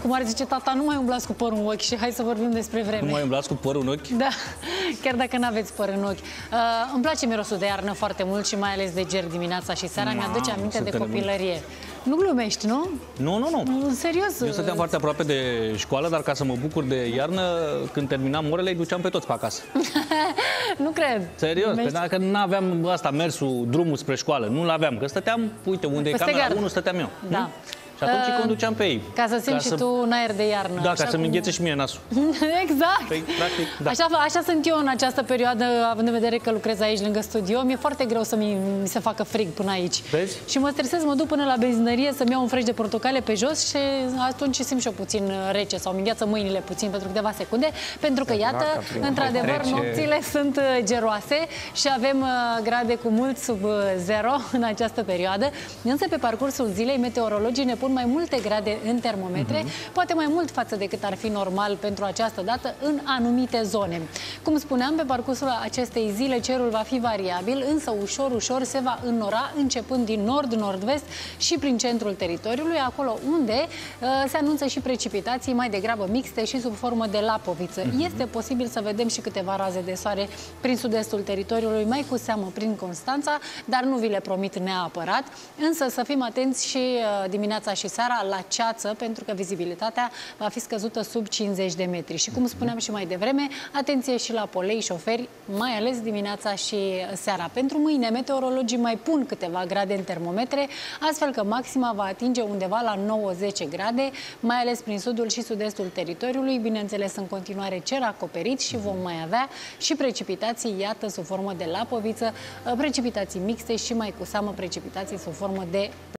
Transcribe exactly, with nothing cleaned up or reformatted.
cum ar zice tata, nu mai umblați cu părul în ochi și hai să vorbim despre vreme. Nu mai umblați cu părul în ochi? Da, chiar dacă nu aveți păr în ochi. Uh, îmi place mirosul de iarnă foarte mult și mai ales de ger dimineața și seara. Mi-aduce aminte de copilărie. Nu glumești, nu? Nu, nu, nu. Serios? Eu stăteam foarte aproape de școală, dar ca să mă bucur de iarnă, când terminam orele, îi duceam pe toți pe acasă. Nu cred. Serios, pentru că nu aveam asta, mersul, drumul spre școală. Nu-l aveam, că stăteam, uite, unde e camera unu, stăteam eu. Da. Nu? Și atunci îi conduceam pe ei. Ca să simți și tu un aer de iarnă. Da, ca să-mi înghețe și mie nasul. Exact. Păi, practic, da. Așa, așa sunt eu în această perioadă, având în vedere că lucrez aici lângă studio. Mi-e foarte greu să mi, mi se facă frig până aici. Vezi? Și mă stresez, mă duc până la benzinărie să-mi iau un fresh de portocale pe jos și atunci simt și eu puțin rece sau îmi îngheață mâinile puțin pentru câteva secunde. Pentru că, iată, într-adevăr, nopțile sunt geroase și avem grade cu mult sub zero în această perioadă. Însă, pe parcursul zilei, meteorologii ne pun mai multe grade în termometre, mm-hmm. poate mai mult față de cât ar fi normal pentru această dată în anumite zone. Cum spuneam, pe parcursul acestei zile cerul va fi variabil, însă ușor, ușor se va înnora, începând din nord, nord-vest și prin centrul teritoriului, acolo unde uh, se anunță și precipitații mai degrabă mixte și sub formă de lapoviță. Mm-hmm. Este posibil să vedem și câteva raze de soare prin sud-estul teritoriului, mai cu seamă prin Constanța, dar nu vi le promit neapărat. Însă să fim atenți și uh, dimineața și seara la ceață, pentru că vizibilitatea va fi scăzută sub cincizeci de metri. Și cum spuneam și mai devreme, atenție și la polei, șoferi, mai ales dimineața și seara. Pentru mâine, meteorologii mai pun câteva grade în termometre, astfel că maxima va atinge undeva la nouă zece grade, mai ales prin sudul și sud-estul teritoriului. Bineînțeles, în continuare cer acoperit și vom mai avea și precipitații, iată, sub formă de lapoviță, precipitații mixte și mai cu seamă precipitații sub formă de